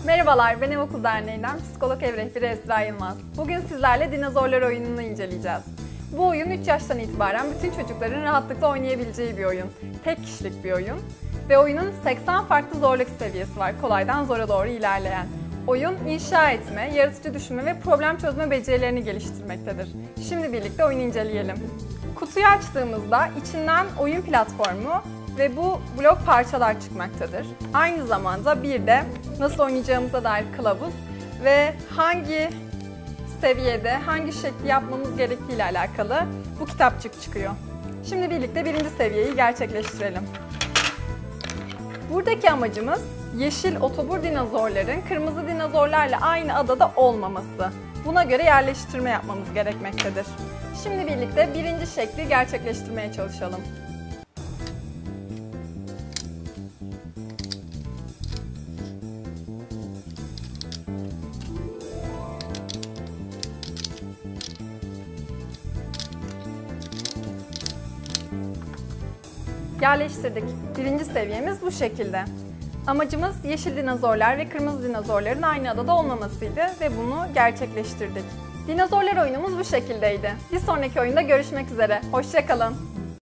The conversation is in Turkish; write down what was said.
Merhabalar, ben Okul Derneği'nden Psikolog Ev Rehberi Esra Yılmaz. Bugün sizlerle Dinozorlar oyununu inceleyeceğiz. Bu oyun 3 yaştan itibaren bütün çocukların rahatlıkla oynayabileceği bir oyun. Tek kişilik bir oyun ve oyunun 80 farklı zorluk seviyesi var, kolaydan zora doğru ilerleyen. Oyun, inşa etme, yaratıcı düşünme ve problem çözme becerilerini geliştirmektedir. Şimdi birlikte oyunu inceleyelim. Kutuyu açtığımızda içinden oyun platformu ve bu blok parçalar çıkmaktadır. Aynı zamanda bir de nasıl oynayacağımıza dair kılavuz ve hangi seviyede, hangi şekli yapmamız gerektiği ile alakalı bu kitapçık çıkıyor. Şimdi birlikte birinci seviyeyi gerçekleştirelim. Buradaki amacımız yeşil otobur dinozorların kırmızı dinozorlarla aynı adada olmaması. Buna göre yerleştirme yapmamız gerekmektedir. Şimdi birlikte birinci şekli gerçekleştirmeye çalışalım. Yerleştirdik. Birinci seviyemiz bu şekilde. Amacımız yeşil dinozorlar ve kırmızı dinozorların aynı adada olmamasıydı ve bunu gerçekleştirdik. Dinozorlar oyunumuz bu şekildeydi. Bir sonraki oyunda görüşmek üzere. Hoşça kalın.